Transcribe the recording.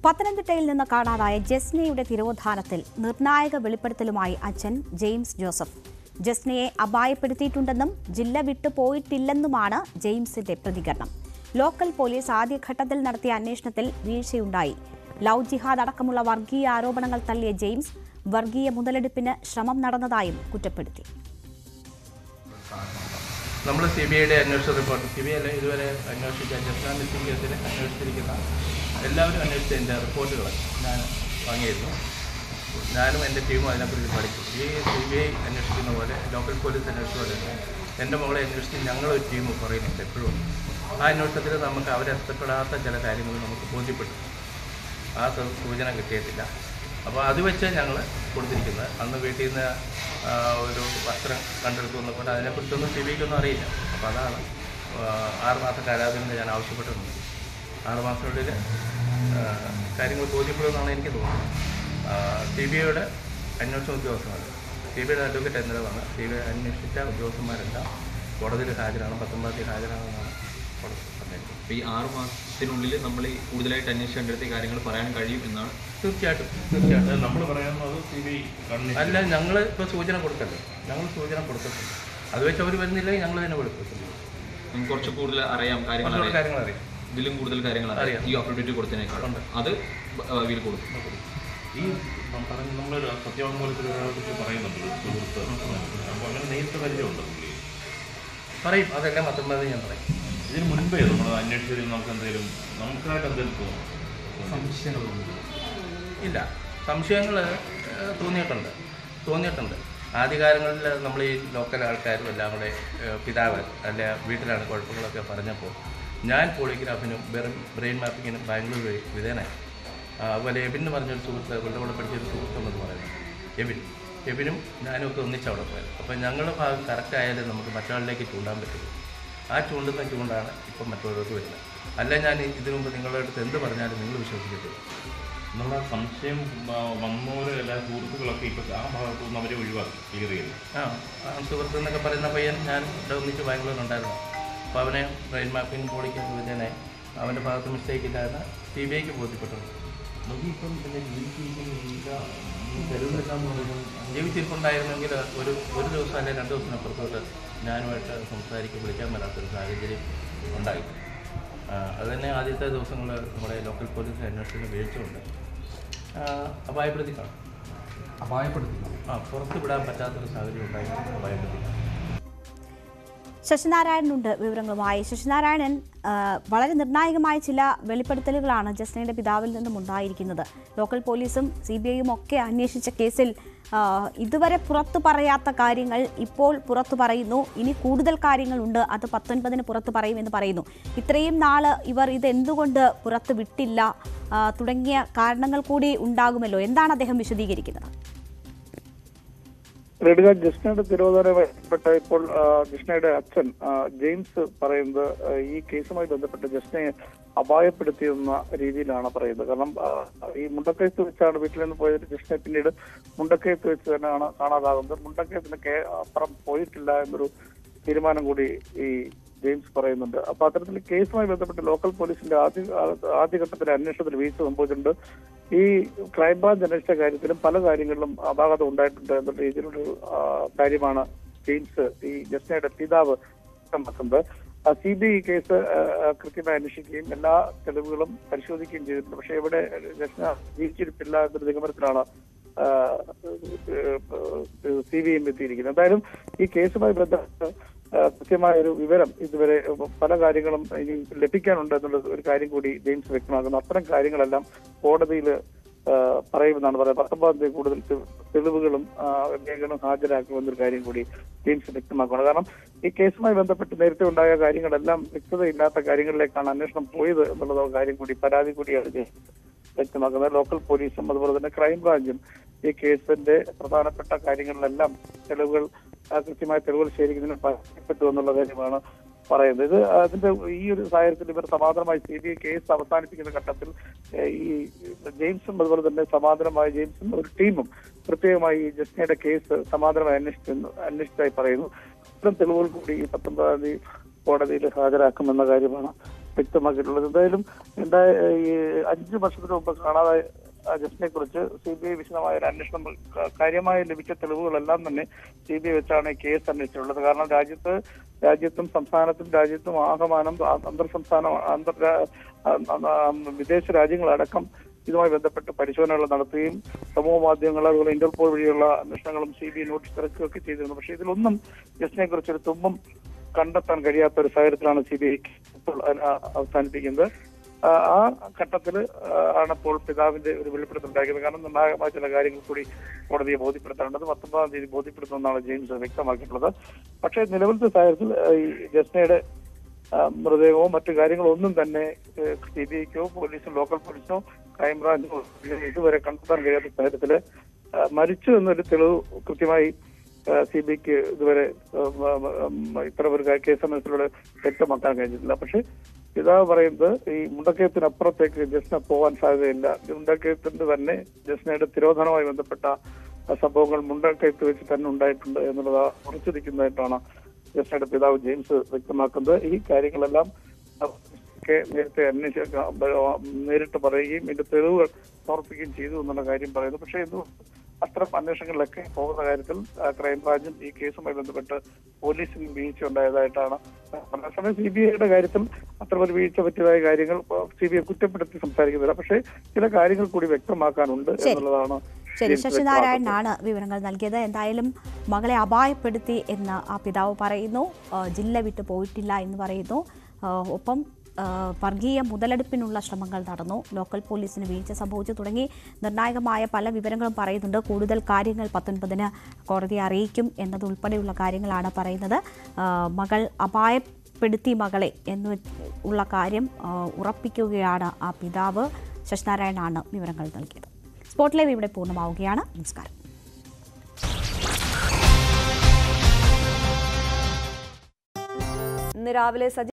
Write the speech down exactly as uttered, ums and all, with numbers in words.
പത്തനംതിട്ടയിൽ നിന്ന് കാണാതായ ജസ്നയുടെ തിരോധാനത്തിൽ നിർണായക വെളിപ്പെടുത്തലുമായി അച്ഛൻ ജെയിംസ് ജോസഫ്. ജസ്നയെ അപായപ്പെടുത്തിയിട്ടുണ്ടെന്നും ജില്ല വിട്ടു പോയിട്ടില്ലെന്നുമാണ് ജെയിംസിന്റെ പ്രതികരണം. ലോക്കൽ പോലീസ് ആദ്യഘട്ടത്തിൽ നടത്തിയ അന്വേഷണത്തിൽ വീഴ്ചയുണ്ടായി. ലവ് ജിഹാദ് അടക്കമുള്ള വർഗീയ ആരോപണങ്ങൾ തള്ളിയ ജെയിംസ് വർഗീയ മുതലെടുപ്പിന് ശ്രമം നടന്നതായും കുറ്റപ്പെടുത്തി. നമ്മൾ സി ബി ഐയുടെ അന്വേഷണ റിപ്പോർട്ട് സി ബി ഐ ഇതുവരെ അന്വേഷിച്ച ജസ്ന മിസ്സിംഗ് കേസിൽ അന്വേഷിച്ചിരിക്കുന്ന എല്ലാവരും അന്വേഷിച്ചതിൻ്റെ റിപ്പോർട്ടുകൾ ഞാൻ വാങ്ങിയിരുന്നു. ഞാനും എൻ്റെ ടീമും അതിനെക്കുറിച്ച് പഠിച്ചു. ഈ സി ബി ഐ അന്വേഷിക്കുന്ന പോലെ ലോക്കൽ പോലീസ് അന്വേഷിച്ച പോലെ എൻ്റെ മകളെ അന്വേഷിച്ച് ഞങ്ങളൊരു ടീം പറയുന്നുണ്ട് എപ്പോഴും. ആ അന്വേഷണത്തിൽ നമുക്ക് അവരെത്തപ്പെടാത്ത ചില കാര്യങ്ങൾ നമുക്ക് ബോധ്യപ്പെട്ടു. ആ സൂചന കിട്ടിയിട്ടില്ല. അപ്പോൾ അത് വെച്ച് ഞങ്ങൾ കൊടുത്തിരിക്കുന്നത്. അന്ന് വീട്ടിൽ നിന്ന് ഒരു വസ്ത്രം കണ്ടെടുത്തു വന്നപ്പോൾ അതിനെക്കുറിച്ചൊന്നും സി ബി ഐക്കൊന്നും അറിയില്ല. അപ്പോൾ അതാണ് ആറുമാസം കാലാവധി ഞാൻ ആവശ്യപ്പെട്ടിരുന്നത്. ആറുമാസത്തിനുള്ളിൽ കാര്യങ്ങൾ ബോധ്യപ്പെടുമെന്നാണ് എനിക്ക് തോന്നുന്നത്. സി ബി ഐയുടെ അന്വേഷണ ഉദ്യോഗസ്ഥന്മാർ സി ബി ഐയുടെ അഡ്വക്കേറ്റ് എന്നിവരാണ് സി ബി ഐ അന്വേഷിച്ച ഉദ്യോഗസ്ഥന്മാരെല്ലാം കോടതിയിൽ ഹാജരാണ്. പത്തൊമ്പതാം തീയതി ഹാജരാണെന്നാണ് കോടതി പറഞ്ഞത്. ഈ ആറു മാസത്തിനുള്ളിൽ നമ്മൾ കൂടുതലായിട്ട് അന്വേഷിക്കേണ്ടടുത്ത കാര്യങ്ങൾ പറയാൻ കഴിയും എന്നാണ്. തീർച്ചയായിട്ടും തീർച്ചയായിട്ടും നമ്മൾ പറയാവുന്നത് സി ബി ഐ അല്ല, ഞങ്ങൾ ഇപ്പോൾ സൂചന കൊടുക്കല്ലോ. ഞങ്ങൾ സൂചന കൊടുത്തിട്ടുണ്ട്. അത് വെച്ച് അവർ വരുന്നില്ലെങ്കിൽ ഞങ്ങൾ തന്നെ കൊടുത്തിട്ടുണ്ട്. നമുക്ക് കുറച്ച് കൂടുതൽ അറിയാം കാര്യങ്ങൾ കാര്യങ്ങൾ അറിയാം. ഇതിലും കൂടുതൽ കാര്യങ്ങൾ അറിയാം. ഈ അപ്ഡേറ്റ് കൊടുത്തതിനേക്കാളുണ്ട് അത് വീൽ കൊടുക്കും. ഈ പറഞ്ഞ നമ്മളൊരു സത്യവാങ്മൂലത്തിൽ ഒരാളെ കുറിച്ച് പറയുന്നുണ്ട് സുഹൃത്ത്. അപ്പോൾ അങ്ങനെ നേരിട്ട് പരിചയമുണ്ട് പുള്ളി പറയും. അതെല്ലാം പത്തൊമ്പത് ഞാൻ പറയും. ഇതിന് മുൻപേ നമ്മൾ അന്വേഷിച്ചതിൽ നമുക്ക് എന്തെങ്കിലും നമുക്കായിട്ട് എന്തെങ്കിലും തോന്നും സംശയങ്ങളൊന്നും ഇല്ല. സംശയങ്ങൾ തോന്നിയിട്ടുണ്ട് തോന്നിയിട്ടുണ്ട് ആദ്യകാലങ്ങളിൽ നമ്മൾ ഈ ലോക്കൽ ആൾക്കാരും എല്ലാം കൂടെ പിതാവ് അല്ല വീട്ടിലാണ് കുഴപ്പങ്ങളൊക്കെ പറഞ്ഞപ്പോൾ ഞാൻ പോളിഗ്രാഫിനും ബ്രെയിൻ മാപ്പിങ്ങിനും ബാംഗ്ലൂർ വിധേയനായി. അതുപോലെ എബിൻ എന്ന് പറഞ്ഞൊരു സുഹൃത്ത് കൊല്ലം കൂടെ പഠിച്ചൊരു സുഹൃത്തുണ്ടെന്ന് പറയുന്നത് എബിൻ എബിനും ഞാനും ഒക്കെ ഒന്നിച്ച് അവിടെ പോയത്. അപ്പോൾ ഞങ്ങളുടെ ഭാഗം കറക്റ്റ് ആയാലും നമുക്ക് മറ്റൊരാളിലേക്ക് ചൂണ്ടാൻ പറ്റുള്ളൂ. ആ ചൂണ്ടുന്ന ചൂണ്ടാണ് ഇപ്പം മറ്റുള്ളവർക്ക് വരുന്നത്. അല്ല ഞാൻ ഇതിനു മുമ്പ് നിങ്ങളുടെ അടുത്ത് എന്ത് പറഞ്ഞാലും നിങ്ങൾ വിശ്വസിക്കത്തില്ല. നമ്മുടെ സംശയം വന്നവരെ എല്ലാ സുഹൃത്തുക്കളൊക്കെ ഇപ്പോൾ ആ ഭാഗത്തു നിന്ന് അവരെ ഒഴിവാക്കി ക്ലിയർ ചെയ്തു. ആ സുഹൃത്ത് എന്നൊക്കെ പറയുന്ന പയ്യൻ ഞാൻ ഇവിടെ ഒന്നിച്ച് ബാംഗ്ലൂരിലുണ്ടായിരുന്നു. അപ്പോൾ അവനെ ബ്രെയിൻ മാപ്പിംഗ് പോളിക്ക് വിധേനെ അവൻ്റെ ഭാഗത്ത് മിസ്റ്റേക്ക് ഇല്ലാതെ സി ബി ഐക്ക് ബോധ്യപ്പെട്ടുണ്ട്. നമുക്കിപ്പം പിന്നെ ജീവിച്ചിരിക്കുന്നില്ല തെരുവിലെല്ലാം ജീവിച്ചിരിപ്പുണ്ടായിരുന്നെങ്കിൽ ഒരു ഒരു ദിവസം അല്ലെങ്കിൽ രണ്ട് ദിവസത്തിനപ്പുറത്തോട്ട് ഞാനുമായിട്ട് സംസാരിക്കാൻ വിളിക്കാൻ വരാത്തൊരു സാഹചര്യം ഉണ്ടായി. അത് തന്നെ ആദ്യത്തെ ദിവസങ്ങൾ നമ്മുടെ ലോക്കൽ പോലീസ് അന്വേഷണത്തിന് വീഴ്ചയുണ്ട്. അപായപ്പെടുത്തി കാണും അപായപ്പെടുത്തി ആ പുറത്ത് വിടാൻ പറ്റാത്തൊരു സാഹചര്യം ഉണ്ടായി അപായപ്പെടുത്തി. ശശിനാരായണനുണ്ട് വിവരങ്ങളുമായി. ശശിനാരായണൻ, വളരെ നിർണായകമായ ചില വെളിപ്പെടുത്തലുകളാണ് ജസ്നയുടെ പിതാവിൽ നിന്നും ഉണ്ടായിരിക്കുന്നത്. ലോക്കൽ പോലീസും സി ബി ഐയും ഒക്കെ അന്വേഷിച്ച കേസിൽ ഇതുവരെ പുറത്തു പറയാത്ത കാര്യങ്ങൾ ഇപ്പോൾ പുറത്തു പറയുന്നു. ഇനി കൂടുതൽ കാര്യങ്ങളുണ്ട്, അത് പത്തൊൻപതിന് പുറത്തു പറയുമെന്ന് പറയുന്നു. ഇത്രയും നാള് ഇവർ ഇതെന്തുകൊണ്ട് പുറത്ത് വിട്ടില്ല തുടങ്ങിയ കാരണങ്ങൾ കൂടി ഉണ്ടാകുമല്ലോ. എന്താണ് അദ്ദേഹം വിശദീകരിക്കുന്നത്? റെഡുക, ജസ്നയുടെ തിരോധാനവുമായി ബന്ധപ്പെട്ട ഇപ്പോൾ ജസ്നയുടെ അച്ഛൻ ജെയിംസ് പറയുന്നത് ഈ കേസുമായി ബന്ധപ്പെട്ട് ജസ്നയെ അപായപ്പെടുത്തിയെന്ന രീതിയിലാണ് പറയുന്നത്. കാരണം ഈ മുണ്ടക്കയത്ത് വെച്ചാണ് വീട്ടിൽ നിന്ന് പോയത്. ജസ്ന പിന്നീട് മുണ്ടക്കയത്ത് വെച്ച് തന്നെയാണ് കാണാതാകുന്നത്. മുണ്ടക്കയത്തിന് അപ്പുറം പോയിട്ടില്ല എന്നൊരു തീരുമാനം കൂടി ഈ ജെയിംസ് പറയുന്നുണ്ട്. അപ്പൊ അത്തരത്തിൽ കേസുമായി ബന്ധപ്പെട്ട് ലോക്കൽ പോലീസിന്റെ ആദ്യ ആദ്യഘട്ടത്തിലെ അന്വേഷണത്തിൽ വീഴ്ച സംഭവിച്ചിട്ടുണ്ട്. ഈ ക്രൈംബ്രാഞ്ച് അന്വേഷിച്ച കാര്യത്തിലും പല കാര്യങ്ങളിലും അപാകത ഉണ്ടായിട്ടുണ്ട് എന്നുള്ള രീതിയിലൊരു കാര്യമാണ് ജെയിംസ് ഈ ജസ്നയുടെ പിതാവ് വ്യക്തമാക്കുന്നത്. സി ബി ഐ കേസ് കൃത്യമായി അന്വേഷിക്കുകയും എല്ലാ തെളിവുകളും പരിശോധിക്കുകയും ചെയ്തിട്ടുണ്ട്. പക്ഷെ ഇവിടെ ജസ്ന ജീവിച്ചിരിപ്പില്ല എന്നൊരു നിഗമനത്തിലാണ് സി ബി ഐ എത്തിയിരിക്കുന്നത്. എന്തായാലും ഈ കേസുമായി ബന്ധപ്പെട്ട് കൃത്യമായ ഒരു വിവരം ഇതുവരെ പല കാര്യങ്ങളും ഇനി ലഭിക്കാനുണ്ട് എന്നുള്ള ഒരു കാര്യം കൂടി ജെയിംസ് വ്യക്തമാക്കുന്നു. അത്തരം കാര്യങ്ങളെല്ലാം കോടതിയിൽ പറയുമെന്നാണ് പറയുന്നത്. പത്തൊമ്പതാം തീയതി കൂടുതൽ തെളിവുകളും രേഖകളും ഹാജരാക്കുമെന്നൊരു കാര്യം കൂടി ജെയിംസ് വ്യക്തമാക്കുകയാണ്. കാരണം ഈ കേസുമായി ബന്ധപ്പെട്ട് നേരത്തെ ഉണ്ടായ കാര്യങ്ങളെല്ലാം വ്യക്തതയില്ലാത്ത കാര്യങ്ങളിലേക്കാണ് അന്വേഷണം പോയത് എന്നുള്ള കാര്യം കൂടി പരാതി കൂടിയാണ് ജെയിംസ് വ്യക്തമാക്കുന്നത്. ലോക്കൽ പോലീസും അതുപോലെ തന്നെ ക്രൈംബ്രാഞ്ചും ഈ കേസിന്റെ പ്രധാനപ്പെട്ട കാര്യങ്ങളിലെല്ലാം തെളിവുകൾ കൃത്യമായ തെളിവുകൾ ശേഖരിക്കുന്നതിന് പരാജയപ്പെട്ടു എന്നുള്ള കാര്യമാണ് പറയുന്നത്. ഇത് അതിന്റെ ഈ ഒരു സാഹചര്യത്തിൽ ഇവർ സമാന്തരമായി സി ബി ഐ കേസ് അവസാനിപ്പിക്കുന്ന ഘട്ടത്തിൽ ഈ ജെയിംസും അതുപോലെ തന്നെ സമാന്തരമായ ജെയിംസും ഒരു ടീമും പ്രത്യേകമായി ജസ്നയുടെ കേസ് സമാന്തരമായി അന്വേഷിച്ചു അന്വേഷിച്ചതായി പറയുന്നു. ഇത്തരം തെളിവുകൾ കൂടി ഈ പത്തൊമ്പതാം തീയതി കോടതിയിൽ ഹാജരാക്കുമെന്ന കാര്യമാണ് വ്യക്തമാക്കിയിട്ടുള്ളത്. എന്തായാലും എന്തായ ഈ അഞ്ചു വർഷത്തിന് മുമ്പ് കാണാതായ ജസ്റ്റിനെ കുറിച്ച് സി ബി ഐ വിശദമായ ഒരു അന്വേഷണം കാര്യമായി ലഭിച്ച തെളിവുകളെല്ലാം തന്നെ സി ബി ഐ വെച്ചാണ് കേസ് അന്വേഷിച്ചിട്ടുള്ളത്. കാരണം രാജ്യത്ത് രാജ്യത്തും സംസ്ഥാനത്തും രാജ്യത്തും ആകമാനം അന്തർ സംസ്ഥാന അന്തർ വിദേശ രാജ്യങ്ങളടക്കം ഇതുമായി ബന്ധപ്പെട്ട് പരിശോധനകൾ നടത്തുകയും സമൂഹ മാധ്യമങ്ങൾ അതുപോലെ ഇന്റർപോൾ വഴിയുള്ള അന്വേഷണങ്ങളും സി ബി ഐ നോട്ടീസ് ഇറക്കുകയൊക്കെ ചെയ്തിരുന്നു. പക്ഷേ ഇതിലൊന്നും ജസ്റ്റിനെ കുറിച്ചൊരു തുമ്പും കണ്ടെത്താൻ കഴിയാത്ത ഒരു സാഹചര്യത്തിലാണ് സി ബി ഐ ഇപ്പോൾ അവസാനിപ്പിക്കുന്നത്. ആ ഘട്ടത്തിൽ ആണ് ഇപ്പോൾ പിതാവിന്റെ ഒരു വെളിപ്പെടുത്തൽ ഉണ്ടാക്കിയത്. കാരണം നിർണായകമായ ചില കാര്യങ്ങൾ കൂടി കോടതിയെ ബോധ്യപ്പെടുത്താനുള്ളത് പത്തൊമ്പതാം തീയതി ബോധ്യപ്പെടുത്തുമെന്നാണ് ജെയിംസ് വ്യക്തമാക്കിയിട്ടുള്ളത്. പക്ഷേ നിലവിലത്തെ സാഹചര്യത്തിൽ ഈ ജസ്നയുടെ മൃതദേഹമോ മറ്റു കാര്യങ്ങളോ ഒന്നും തന്നെ സി ബി ഐക്കോ പോലീസോ ലോക്കൽ പോലീസിനോ ക്രൈംബ്രാഞ്ചോ ഇതുവരെ കണ്ടെത്താൻ കഴിയാത്ത സാഹചര്യത്തിൽ മരിച്ചു എന്നൊരു തെളിവ് കൃത്യമായി സി ബി ഐക്ക് ഇതുവരെ ഇത്തരം ഒരു കേസ് അന്വേഷണത്തിലൂടെ വ്യക്തമാക്കാൻ കഴിഞ്ഞിട്ടില്ല. പക്ഷെ പിതാവ് പറയുന്നത് ഈ മുണ്ടക്കയത്തിനപ്പുറത്തേക്ക് ജസ്ന പോകാൻ സാധ്യതയില്ല. മുണ്ടക്കയത്തിന്റെ തന്നെ ജസ്നയുടെ തിരോധനവുമായി ബന്ധപ്പെട്ട സംഭവങ്ങൾ മുണ്ടക്കയത്ത് വെച്ച് തന്നെ ഉണ്ടായിട്ടുണ്ട് എന്നുള്ളത് ഉറച്ചു നിൽക്കുന്നതായിട്ടാണ് ജസ്നയുടെ പിതാവ് ജെയിംസ് വ്യക്തമാക്കുന്നത്. ഈ കാര്യങ്ങളെല്ലാം നേരത്തെ അന്വേഷിച്ച നേരിട്ട് പറയുകയും ഇതിന്റെ തെളിവുകൾ സമർപ്പിക്കുകയും ചെയ്തു എന്നുള്ള കാര്യം പറയുന്നു. പക്ഷേ ഇത് അത്തരം അന്വേഷണങ്ങളിലൊക്കെ പോകുന്ന കാര്യത്തിൽ ക്രൈംബ്രാഞ്ചും ഈ കേസുമായി ബന്ധപ്പെട്ട് പോലീസിനും വീഴ്ച ഉണ്ടായതായിട്ടാണ്. അതേസമയം സി ബി ഐയുടെ കാര്യത്തിൽ അത്തരമൊരു വീഴ്ച പറ്റിയതായ കാര്യങ്ങൾ സി ബി ഐ കുറ്റപ്പെടുത്തി സംസാരിക്കുന്നില്ല. പക്ഷേ ചില കാര്യങ്ങൾ കൂടി വ്യക്തമാക്കാനുണ്ട് എന്നുള്ളതാണ്. ശരി, ശശിനാരായണനാണ് വിവരങ്ങൾ നൽകിയത്. എന്തായാലും മകളെ അപായപ്പെടുത്തി എന്ന് ആ പിതാവ് പറയുന്നു. ജില്ല വിട്ടു പോയിട്ടില്ല എന്ന് പറയുന്നു. ഒപ്പം വർഗീയ മുതലെടുപ്പിനുള്ള ശ്രമങ്ങൾ നടന്നു, ലോക്കൽ പോലീസിന് വീഴ്ച സംഭവിച്ചു തുടങ്ങി നിർണായകമായ പല വിവരങ്ങളും പറയുന്നുണ്ട്. കൂടുതൽ കാര്യങ്ങൾ പത്തൊൻപതിന് കോടതിയെ അറിയിക്കും എന്നതുൾപ്പെടെയുള്ള കാര്യങ്ങളാണ് പറയുന്നത്. മകൾ അപായപ്പെടുത്തി മകളെ എന്ന് ഉള്ള കാര്യം ഉറപ്പിക്കുകയാണ് ആ പിതാവ്. ശശിനാരായണനാണ് വിവരങ്ങൾ നൽകിയത്. സ്പോട്ട് ലൈവ് ഇവിടെ പൂർണ്ണമാവുകയാണ്. നമസ്കാരം. ഇന്ന് രാവിലെ